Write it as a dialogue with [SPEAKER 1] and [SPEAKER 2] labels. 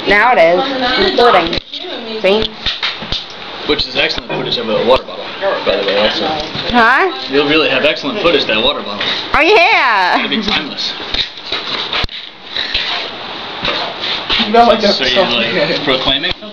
[SPEAKER 1] Now it is. Recording. See?
[SPEAKER 2] Which is excellent footage of a water bottle, by the way, also.
[SPEAKER 1] Huh?
[SPEAKER 2] You'll really have excellent footage of that water bottle.
[SPEAKER 1] Oh, yeah!
[SPEAKER 2] It'll be timeless.
[SPEAKER 3] You know, like
[SPEAKER 2] So you're like proclaiming?